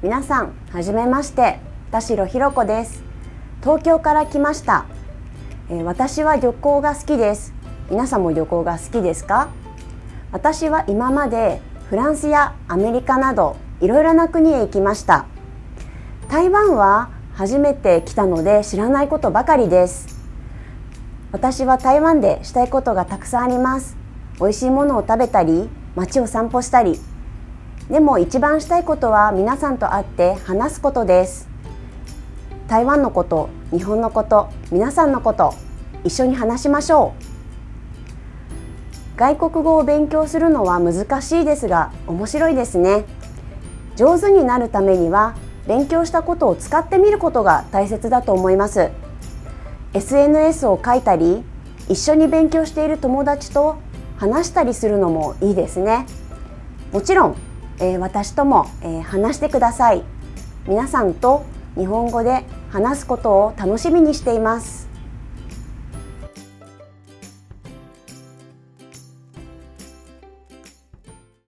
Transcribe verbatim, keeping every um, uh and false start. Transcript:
皆さん、はじめまして。田代ひろ子です。東京から来ました。えー、私は旅行が好きです。皆さんも旅行が好きですか？私は今までフランスやアメリカなどいろいろな国へ行きました。台湾は初めて来たので知らないことばかりです。私は台湾でしたいことがたくさんあります。美味しいものを食べたり、街を散歩したり。でも一番したいことは皆さんと会って話すことです。台湾のこと、日本のこと、皆さんのこと、一緒に話しましょう。外国語を勉強するのは難しいですが、面白いですね。上手になるためには、勉強したことを使ってみることが大切だと思います。エスエヌエス を書いたり、一緒に勉強している友達と話したりするのもいいですね。もちろん、えー、私とも、えー、話してください。皆さんと日本語で話すことを楽しみにしています。